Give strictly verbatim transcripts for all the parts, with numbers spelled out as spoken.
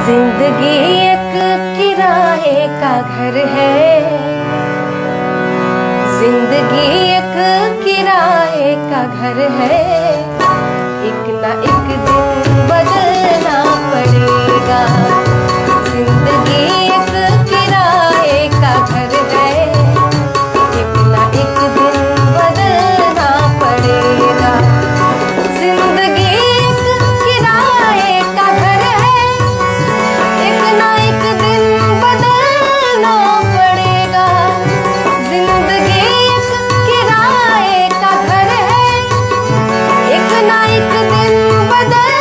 जिंदगी एक किराए का घर है, जिंदगी एक किराए का घर है। एक ना एक दिन बदलना पड़ेगा। जिंदगी एक किराए का घर है, एक ना एक दिन बदलना पड़ेगा। जिंदगी एक किराए का घर है, एक ना एक दिन बदलना पड़ेगा। जिंदगी एक किराए का घर है, एक ना एक दिन बदल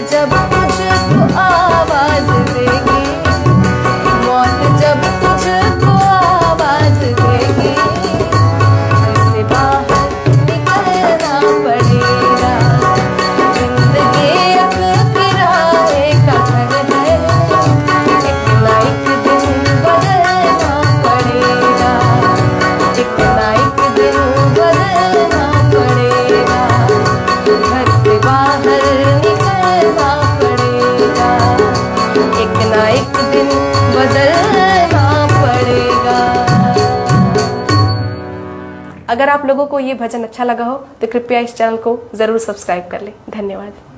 जब तुझको आवाज देगी, मौत जब तुझको आवाज देगी, घर से बाहर निकलना पड़ेगा। जिंदगी एक किराए का घर है, एक ना एक दिन बदलना पड़ेगा, एक ना एक दिन बदलना पड़ेगा। घर से बाहर निकलना पड़ेगा, एक ना एक दिन बदलना पड़ेगा। अगर आप लोगों को ये भजन अच्छा लगा हो तो कृपया इस चैनल को ज़रूर सब्सक्राइब कर लें। धन्यवाद।